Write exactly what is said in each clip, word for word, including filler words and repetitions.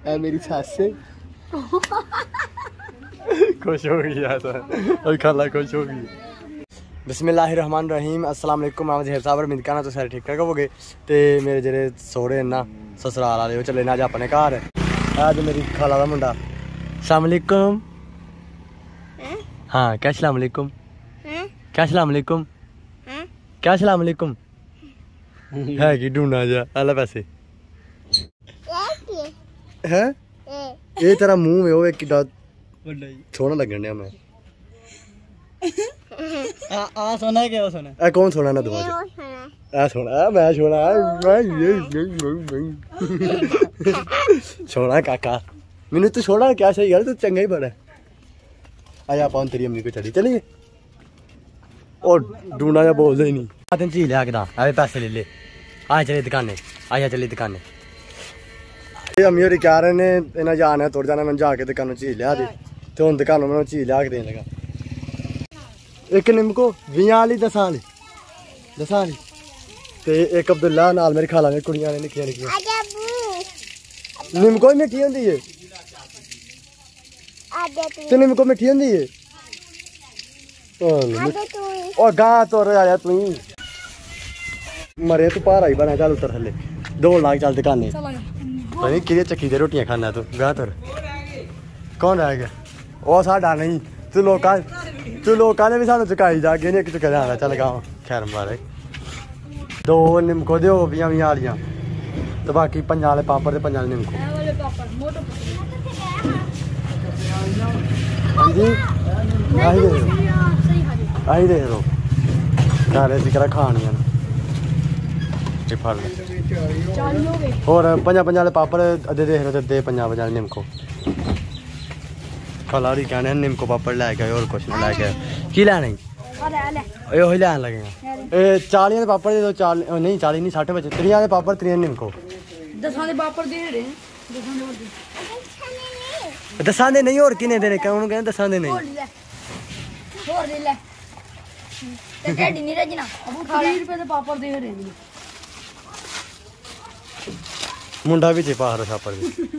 है मेरी सास से खुश हो गई यार और खाला खुश हो गई। बिस्मिल्लाहिर्रहमानिर्रहीम अस्सलाम वालेकुम। मैं जहेब साहब उम्मीद करना तो सारे ठीक ठाक होगे। तो मेरे जेह्ड़े सोहरे ना ससुराल वाले चले ना अज अपने घर। अज मेरी खाला का मुंडा। अस्सलाम वालेकुम। हाँ क्या अस्सलाम वालेकुम क्या अस्सलाम वालेकुम क्या अस्सलाम वालेकुम है कि ढूंढना जा आला पैसे है ये तेरा मुंह है वो एक किड्डा सोना लगन डया मैं आ आ सोना है क्या वो सोना ए कौन सोना ना दुआ आ सोना मैं सोना मैं ये सोना काका मैंने तो छोड़ा क्या सही यार तू चंगा ही बड़ा आया पान तेरी अम्मी को चली चलिए और ढूंढना या बोल दे नहीं दिन चीज लिया के दा अरे पैसे ले ले आए चले दुकाने आया चली दुकाने अम्मी और क्या रहे ने इन्हें जाना है तुर जाना मैं जाके दुकानों चीज लिया दी तो हूँ दुकानों में चीज लिया के देने लगा एक निम्को बीह वाली दसा वाली दसा वाली ते एक अब्दुल्ला नाल मेरी खाला ने कुड़ियां ने निक्कियां निक्कियां निम्को मिट्ठी होंदी है ते निम्को मिट्ठी होंदी है और गा तुर आया तू मरे तू भारा ही बना चल उतर थले दौड़ लाग चल दुकाने पता कि चक्की दे रोटियां खाना तू गा तुर कौन रह गया वो साडा नहीं तू लोका तू लोका ने भी सानू चुकाई जागे नहीं एक चुका जाना चल गाँव खैर मारे दो निम्को दो बीह बीह वालियां तो बाकी पंजा वाले पापड़ ते पंजा वाले निम्को हाँ जी आही दे आही दे दो घर इसी करा खानियां फल और पंजा पंजा वाले पापड़ अद्धे देख रहे अद्धे पंजा पंजा वाले निम्को कलाड़ी कहने निम्को पापड़ लैके और कुछ नहीं लैके की लैने यो ही लैन लगे चाली के पापड़ दे दो चाल नहीं चाली नहीं सठ बचे त्रीह के पापड़ त्रीह निम्को दसा दे नहीं और किने देने कौन कहने दसा दे नहीं मुंडा भी पा रहा छापर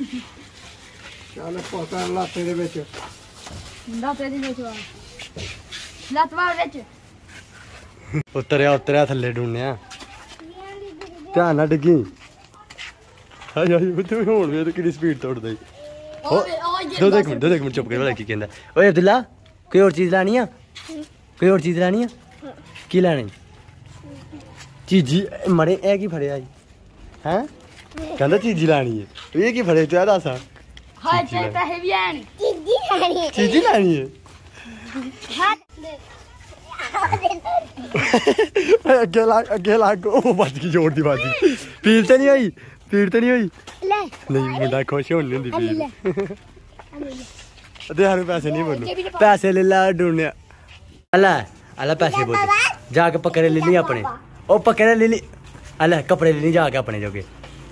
चल पता लाते दे विच लाते दे विच लातवा विच उतरिया उतरिया थल्ले ढूंढनिया ध्यान ना डिग्गी हाय हाय तू होण वे तो कितनी स्पीड तोड़दा ही दो देख मिनट दो देख मिनट चुप कर वाला की कहंदा ओए अब्दुल्ला कोई और चीज लानी है कोई और चीज लानी है की लानी चीजी मरे ए की फड़िया आई हैं कहंदा चीजी लानी है तो ये की फड़े तू दस हां चल पैसे भी आन चीजी लानी है चीजी लानी है अगे ला अगे ला को बच गई जोर दी बाजी पीड़ तो नहीं हुई पीड़ तो नहीं हुई नहीं मुंडा खुश होने नहीं होंदी पीड़ दे पैसे नहीं बोलो पैसे ले ला ढूंढने अला अला पैसे बोल जाके पकड़े ले ली अपने ओ पकड़े ले ली अला कपड़े ले ली जाके अपने जोगे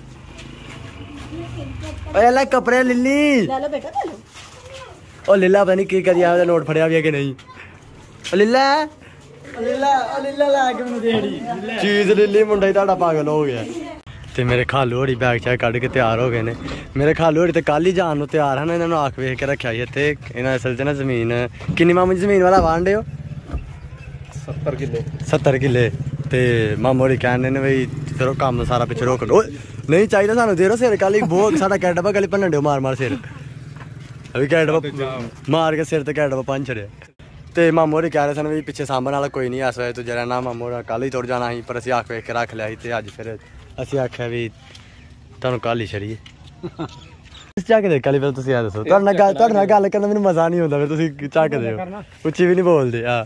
अला कपड़े ले ली ले लो बेटा ले लो ओ लीला पता नहीं की करी आया नोट फड़िया भी है कि नहीं ओ लीला लीला ओ लीला ला के मैनू देड़ी चीज ले ली मुंडा ही ताड़ा पागल हो गया ते मेरे खालू होरी बैग शैग कढ़ के तैयार हो गए ने मेरे खालू होरी ते कल ही जान नूं तैयार हैं इन्हां नूं आख वेख के रखिया ही इत्थे इन्हां असल च ना जमीन किन्नी मामू जी जमीन वाला वांडे हो सत्तर किले सत्तर किले ते मामू होरी कहने ने बई तेरो कम्म सारा पिछे रोक लो नहीं चाहिए सानू देरो सिर कल बहुत साडा कैडबा गली भन्न दिओ मार मार सिर अभी कैडबा मार के सिर ते कैडबा भन्न छड़िया ते मामू होरी कह रहे सन भी पिछे सामने वाला कोई नहीं इस वे तू जरा ना मामू होरा कल ही तुर जाना ही पर असीं आख वेख के रख लिया ही ते अज फिर असीं आख्या भी तुहानूं कल ही छड़िए झकदे कल फिर तुसीं आ दसो तुहाडे नाल गल तुहाडे नाल गल करन मैनूं मज़ा नहीं आउंदा फिर तुसीं झकदे हो उच्ची भी नहीं बोलदे हां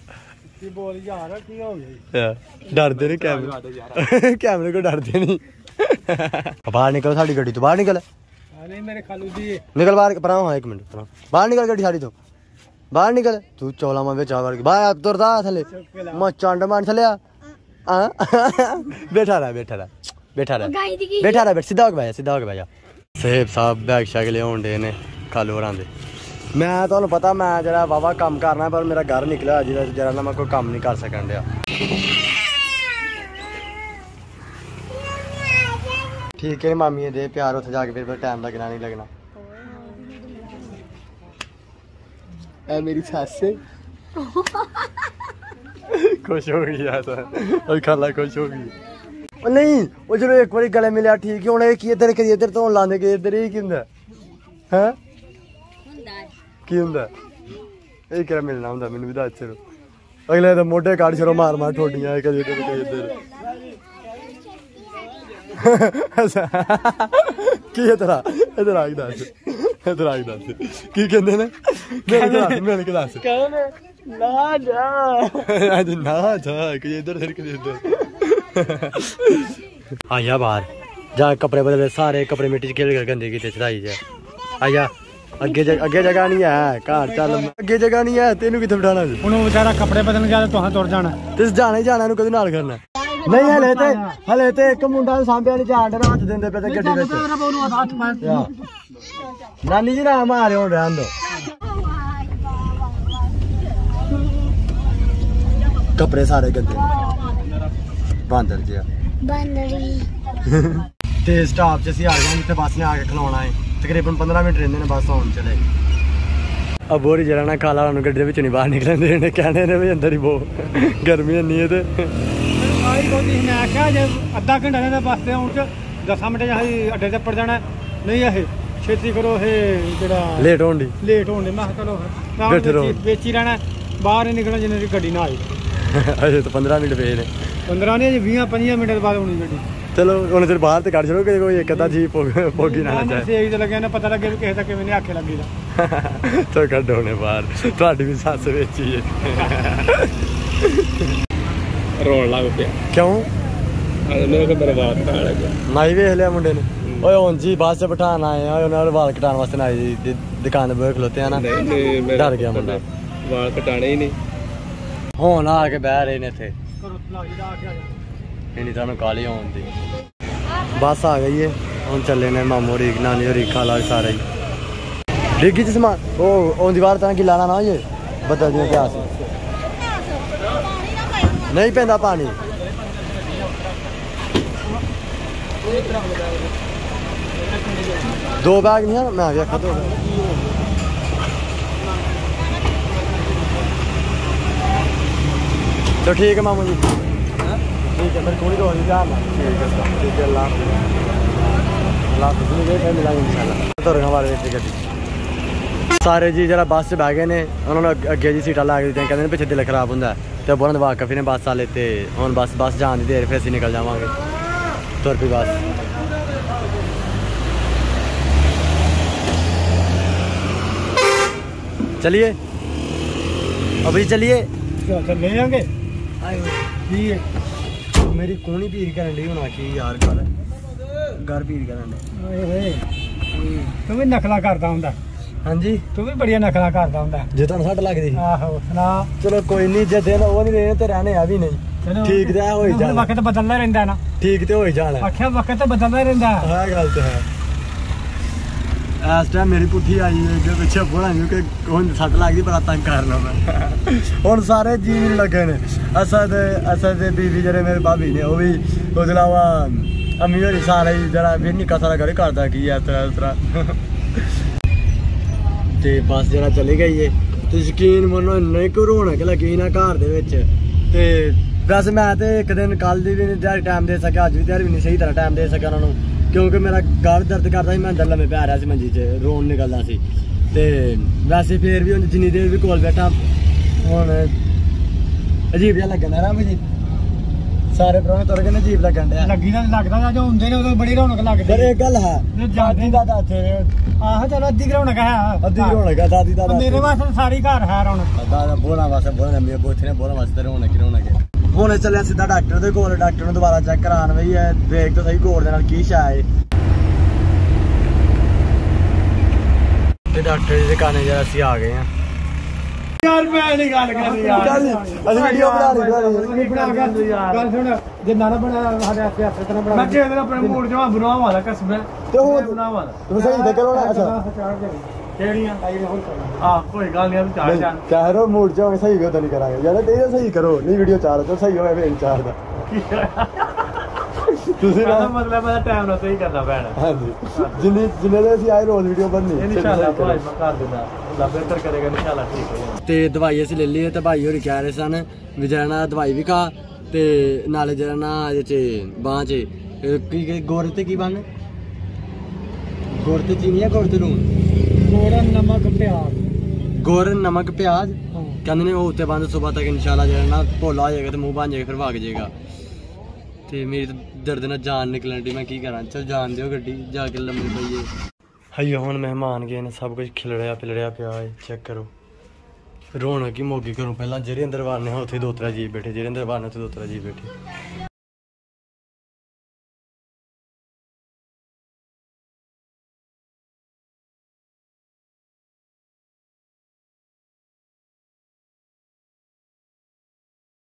डरदे नहीं कैमरे कैमरे को डरदे नहीं बाहर निकल साडी गड्डी तो बाहर निकल निकल बाहर परा हाँ एक मिनट परा बाहर निकल गड्डी साडी तो बाहर निकल तू चौला मां बिच आ के बाहर तुरदा थले मैं चंड मान थले आ बैठा रहा बैठा रहा बैठा रहा बैठा रहा बैठ सीधा होके बैठ सीधा होके बैठ सेब साहब बैग शैग लियाउण दे ने खालू होरां दे मैं तुहानूं पता मैं जरा वावा कम्म करना पर मेरा घर निकलिया जिहदा जरा ना मैं कोई कम्म नहीं कर सकन दिया ठीक है मामी दे प्यार उत्थे जाके फिर टाइम लगना नहीं लगना ਐ ਮੇਰੀ ਸੱਸ खुश हो गई यार और खाला खुश हो गई ਉਹ ਨਹੀਂ ਉਹ ਜਦੋਂ ਇੱਕ ਵਾਰੀ ਗਲੇ ਮਿਲਿਆ ਠੀਕ ਹੁਣ ਇਹ ਕੀ ਇੱਧਰ ਕਰੀ ਇੱਧਰ ਤੋਂ ਲਾਉਂਦੇ ਕਿ ਇੱਧਰ ਇਹ ਕੀ ਹੁੰਦਾ ਹੈ ਹੁੰਦਾ ਕੀ ਹੁੰਦਾ ਇਹ ਕਿਹੜਾ ਮਿਲਣਾ ਹੁੰਦਾ ਮੈਨੂੰ ਵੀ ਦੱਸ ਚਲੋ ਅਗਲੇ ਤਾਂ ਮੋਢੇ ਕਾੜ ਛਰੋ ਮਾਰ ਮਾਰ ਠੋਡੀਆਂ ਕਦੀ ਇੱਧਰ ਕਦੀ ਇੱਧਰ ਕੀ ਹੈ ਤੇਰਾ ਇੱਧਰ ਆ ਕੇ ਦੱਸ ਇੱਧਰ ਆ ਕੇ ਦੱਸ ਕੀ ਕਹਿੰਦੇ ਨੇ ਮਿਲ ਕੇ ਦੱਸ ਕਹਿੰਦੇ ਨਾ ਜਾ ਅੱਜ ਨਾ ਜਾ ਕਿ ਇੱਧਰ ਫਿਰ ਕਿ ਇੱਧਰ ਆਇਆ ਬਾਹਰ ਜਾ ਕੱਪੜੇ ਬਦਲੇ ਸਾਰੇ ਕੱਪੜੇ ਮਿੱਟੀ ਚ ਖੇਲ ਕੇ ਗੰਦੇ ਕੀਤੇ ਚੜਾਈ ਜਾ ਆਇਆ ਅੱਗੇ ਅੱਗੇ ਜਗ੍ਹਾ ਨਹੀਂ ਹੈ ਘਰ ਚੱਲ ਅੱਗੇ ਜਗ੍ਹਾ ਨਹੀਂ ਹੈ ਤੈਨੂੰ ਕਿੱਥੇ ਬਿਠਾਣਾ ਜੀ ਉਹਨੂੰ ਵਿਚਾਰਾ ਕੱਪੜੇ ਬਦਲਣ ਗਿਆ ਤੇ ਤੁਹਾਂ ਤੁਰ ਜਾਣਾ ਤੁਸੀਂ ਜਾਣਾ ਹੀ ਜਾਣਾ ਨੂੰ ਕਦੇ ਨਾਲ ਕਰਨਾ ਨਹੀਂ ਹਲੇ ਤੇ ਹਲੇ ਤੇ ਇੱਕ ਮੁੰਡਾ ਸਾਂਭਿਆ ਨਹੀਂ ਜਾਣ ਦੇ ਹੱਥ ਦਿੰਦੇ ਪਏ ਤੇ ਗੱਡੀ ਵਿੱਚ ਨਾਨੀ ਜੀ ਨਾ ਮਾਰੇ ਹੁਣ ਰਹਿਣ ਦੋ ਕੱਪੜੇ ਸਾਰੇ ਗੰਦੇ ਬਾਂਦਰ ਜਿਹਾ ਬਾਂਦਰੀ ਤੇ ਸਟਾਪ 'ਚ ਅਸੀਂ ਆ ਗਏ ਜਿੱਥੇ ਬੱਸ ਨੇ ਆ ਕੇ ਖਲਾਉਣਾ ਹੈ ਤਕਰੀਬਨ ਪੰਦਰਾਂ ਮਿੰਟ ਰਹਿੰਦੇ ਨੇ ਬੱਸ ਆਉਣ ਚਲੇ ਆ ਬੋਰੀ ਜਰਾ ਨਾ ਖਾਲਾ ਨੂੰ ਗੱਡੀ ਦੇ ਵਿੱਚੋਂ ਨਹੀਂ ਬਾਹਰ ਨਿਕਲਣ ਦੇ ਨੇ ਕਹਿਣੇ ਨੇ ਵੀ ਅੰਦਰ ਹੀ ਬੋ ਗਰਮੀ ਇੰਨੀ ਹੈ ਤੇ ਆਈ ਕੋਈ ਮੈਂ ਆਖਿਆ ਜੇ ਅੱਧਾ ਘੰਟਾ ਰਹਿੰਦਾ ਬੱਸ ਤੇ ਆਉਣ ਚ ਦਸਾਂ ਮਿੰਟ ਜਾਈ ਅੱਡੇ ਤੇ ਉੱਪਰ ਜਾਣਾ ਨਹੀਂ ਇਹ ਛੇਤੀ ਕਰੋ ਇਹ ਜਿਹੜਾ ਲੇਟ ਹੋਣ ਦੀ ਲੇਟ ਹੋਣ ਦੇ ਮੈਂ ਚਲੋ ਵੇਚੀ ਰਹਿਣਾ ਬਾਹਰ ਹੀ ਨਿਕਲਣਾ ਜਿੰਨੇ ਦੀ ਗੱਡੀ ਨਾ ਆਈ ਅਜੇ ਤਾਂ ਪੰਦਰਾਂ ਮਿੰਟ ਪਏ ਨੇ ਪੰਦਰਾਂ ਨਹੀਂ ਅਜੇ ਵੀਹ ਪੰਜਾਂ ਮਿੰਟ ਬਾਅਦ ਆਉਣੀ ਗੱਡੀ ਚਲੋ ਹੁਣ ਫਿਰ ਬਾਹਰ ਤੇ ਕੱਢ ਛੜੋ ਕਿ ਕੋਈ ਇੱਕ ਅੱਧਾ ਜੀ ਪੋਗੀ ਨਾ ਚਾਹੇ ਸੇਕ ਤੇ ਲੱਗਿਆ ਨਾ ਪਤਾ ਲੱਗੇ ਵੀ ਕਿਸੇ ਦਾ ਕਿਵੇਂ ਨੇ ਆਖੇ ਲੱਗੀ ਦਾ ਤੋ ਕੱਢੋ ਨੇ ਬਾਹਰ ਤੁਹਾਡੀ ਵੀ ਸੱਸ ਵੇਚੀ ਹੈ ਰੋਣ ਲੱਗ ਪਿਆ ਕਿਉਂ ਮੇਰੇ ਕੋਲ ਬਰਬਾਦ ਕਰ ਲੱਗਾ ਨਾਈ ਵੇਖ ਲਿਆ ਮੁੰਡੇ ਨੇ ਓਏ ਹੁਣ ਜੀ ਬੱਸ 'ਚ ਬਿਠਾਣ ਆਏ ਆ ਉਹਨਾਂ ਨੂੰ ਵਾਲ ਕਟਾਉਣ ਵਾਸਤੇ ਨਾ ਆਏ ਜੀ ਦੁਕਾਨ ਦੇ ਬਾਹਰ ਖਲੋਤੇ ਆ ਨਾ ਡਰ ਗਿਆ ਮੁੰਡਾ ਵਾਲ ਕਟਾਣੇ ਹੀ ਨਹੀਂ ਹੁਣ ਆ ਕੇ ਬਹਿ ਰਹੇ ਨੇ ਇੱਥੇ ਇੰਨੀ ਤੁਹਾਨੂੰ ਕਾਲੀ ਆਉਣ ਦੀ ਬੱਸ ਆ ਗਈ ਏ ਹੁਣ ਚੱਲੇ ਨੇ ਮਾਮੂ ਰੀਕ ਨਾਨੀ ਹੋਰੀ ਖਾਲਾ ਸਾਰੇ ਹੀ ਡਿੱਗੀ 'ਚ ਸਮਾਨ ਉਹ ਉਹ ਦੀਵਾਰ ਤਾਂ ਕੀ ਲਾਣਾ ਨਾ ਇਹ ਬਦਲ ਦੀਆਂ ਪਿਆਸ ਨਹੀਂ ਪੈਂਦਾ ਪਾਣੀ ਦੋ ਬੈਗ ਨਹੀਂ ਹਨ ਮੈਂ ਵੇਖਾ ਦੋ तो ठीक है मामू जी ठीक है फिर थोड़ी तो हो जाए ठीक है ठीक है अल्लाह अल्लाह फिर मिलेंगे इंशाल्लाह तो हमारे गड्डी सारे जी जरा बस से बह गए ने उन्होंने अगे जी सीटा ला के दी कहते पिछले दिल खराब होंगे तो बोलन वाकफ ने बस वाले तो हम बस बस जाने की देर फिर असीं निकल जावांगे तुर पई बस चलिए अभी चलिए ले जाएंगे मेरी कोनी पीर करन डी होना की यार घर घर पीर करन दे तू भी नखला करदा हुंदा हां जी तू भी बड़िया नखला करदा हुंदा जे तुहानू सट लगदी आहो सुना चलो कोई नहीं जे दिन वो नहीं रहने ते रहने आ भी नहीं ठीक ते होई जाना वक्त बदलदा रहिंदा ना ठीक ते होई जाना आख्या वक्त बदलदा रहिंदा हां गल ते है इस टाइम मेरी पुट्ठी आई है पिछे बोला क्योंकि हुन सट लगदी बड़ा तंग करना मैं हुन सारे जीन लगे ने असद असद बीवी जरे मेरे भाभी ने वो भी उसके अलावा अम्मी होरी सारे जरा फिर निक्का सारा घर करदा की है इस तरह इस तरह ते बस जरा चली गई है ते यकीन मनो इन्ना ही रौनक लगी ना घर दे विच ते वैसे मैं ते एक दिन कल दी भी ध्याड़ी टाइम दे सकेआ अज भी ध्याड़ी भी नहीं सही तरह टाइम दे सकेआ उन्हां नूं क्योंकि मेरा गल दर्द करता मैं अंदर लम्मे पै रहा सी मंजी च रोन निकलदा सी ते वैसे फिर भी जिन्नी देर भी कोल बैठा हुण अजीब जिहा लगन डया मुझे सारे परौने तुर गए अजीब लगन डया लगी तां लगदा जो हुंदे ने उदों बड़ी रौनक लगदी पर एक गल है दादी दा ता इत्थे आहो चलो अद्धी रौनक है अद्धी रौनक है दादी दा मेरे वास्ते सारी घर है रौनक दादा बोला वास्ते बोला मेरे बोथे ने बोला वास्ते रौनक ही रौनक है ਹੁਣ ਚੱਲਿਆ ਸਿੱਧਾ ਡਾਕਟਰ ਦੇ ਕੋਲ ਡਾਕਟਰ ਨੂੰ ਦੁਬਾਰਾ ਚੈੱਕ ਕਰਾਉਣ ਬਈ ਇਹ ਦੇਖ ਤਾਂ ਸਹੀ ਗੋੜ ਦੇ ਨਾਲ ਕੀ ਸ਼ਾ ਹੈ ਤੇ ਡਾਕਟਰ ਦੀ ਦੁਕਾਨੇ ਜਰਾ ਅਸੀਂ ਆ ਗਏ ਆ ਯਾਰ ਮੈਂ ਨਹੀਂ ਗੱਲ ਕਰਨੀ ਯਾਰ ਅਸੀਂ ਵੀਡੀਓ ਬਣਾ ਰਹੀ ਬਣਾ ਕੇ ਯਾਰ ਗੱਲ ਸੁਣ ਜੇ ਨਾ ਬਣਾ ਸਾਡੇ ਆਸੇ ਆਸੇ ਤਰ੍ਹਾਂ ਬਣਾ ਮੈਂ ਕਿਹਾ ਆਪਣੇ ਮੂਡ ਜਮਾ ਬਣਾਵਾ ਲਾ ਕਸਮ ਤੇ ਹੋਰ ਬਣਾਵਾ ਤੂੰ ਸਹੀ ਤੇ ਕਰੋ ਨਾ ਅੱਛਾ ਕਿਹੜੀਆਂ ਹਾਂ ਕੋਈ ਗੱਲ ਨਹੀਂ ਤੂੰ ਚਾਰ ਚਾਰ ਕਹਿ ਰੋ ਮੂਡ ਚ ਸਹੀ ਹੋ ਤਾਂ ਨਹੀਂ ਕਰਾਂਗੇ ਯਾਰ ਤੇ ਸਹੀ ਕਰੋ ਨਹੀਂ ਵੀਡੀਓ ਚਾਰ ਤੋਂ ਸਹੀ ਹੋਵੇ ਫੇਰ ਚਾਰ ਦਾ ਤੁਸੀਂ ਨਾ ਮਤਲਬ ਮੈਂ ਟਾਈਮ ਨਾਲ ਸਹੀ ਕਰਨਾ ਪੈਣਾ ਹਾਂਜੀ ਜਿੰਨੇ ਜਿੰਨੇ ਦੇ ਅਸੀਂ ਆਏ ਰੋਜ਼ ਵੀਡੀਓ ਬਣਨੀ ਇਨਸ਼ਾਅੱਲਾ ਭਾਈ ਮੈਂ ਕਰ ਦਿੰਦਾ ਅੱਲਾ ਬਿਹਤਰ ਕਰੇਗਾ ਇਨਸ਼ਾਅੱਲਾ ਠੀਕ ਹੋ ਜਾਏਗਾ। ਤੇ ਦਵਾਈ ਅਸੀਂ ਲੈ ਲਈ ਤੇ ਭਾਈ ਹੋਰੀ ਕਹਿ ਰਹੇ ਸਨ ਵੀ ਜਿਹੜਾ ਨਾ ਦਵਾਈ ਵੀ ਖਾ ਤੇ ਨਾਲੇ ਜਿਹੜਾ ਨਾ ਇਹਦੇ ਚ ਬਾਂਹ ਚ ਕੀ ਕੀ ਗੋਰ ਤੇ ਕੀ ਬਣ ਗੋਰ ਤੇ ਚੀਨੀ ਆ ਗੋਰ ਤੇ ਲੂਣ ਗੋੜ ਨਮਕ ਪਿਆਜ਼ ਗੋਰ ਨਮਕ ਪਿਆਜ਼ ਹਾਂ ਕਹਿੰਦੇ ਨੇ ਉਹ ਉੱਤੇ ਬੰਦ ਸਵੇਰ ਤੱਕ ਇਨਸ਼ਾਅੱਲਾ ਜਿਹੜਾ ਨਾ ਭੋਲਾ ਹੋ ਜਾਏਗਾ ਤੇ ਮੂੰਹ ਬਣ ਜਾਏਗਾ ਫਿਰ ਵਗ ਜਾਏਗਾ। ਤੇ ਮੇਰੀ ਤਾਂ ਦਰਦ ਨਾਲ ਜਾਨ ਨਿਕਲਣ ਦੀ ਮੈਂ ਕੀ ਕਰਾਂ ਚਲ ਜਾਣ ਦਿਓ ਗੱਡੀ ਜਾ ਕੇ ਲੰਮੇ ਪਈਏ। ਹਾਈ ਹੁਣ ਮਹਿਮਾਨ ਗਏ ਨੇ ਸਭ ਕੁਝ ਖਿਲੜਿਆ ਪਿਲੜਿਆ ਪਿਆ ਹੈ ਚੈੱਕ ਕਰੋ ਰੌਣਕ ਹੀ ਮੋਗੀ ਘਰੋਂ ਪਹਿਲਾਂ ਜਿਹੜੇ ਅੰਦਰ ਵਾਰਨੇ ਉੱਥੇ ਦੋ ਤਰਾ ਜੀ ਬੈਠੇ ਜਿਹੜੇ ਅੰਦਰ ਵਾਰਨੇ ਉੱਥੇ ਦੋ ਤਰਾ ਜੀ ਬੈਠੇ।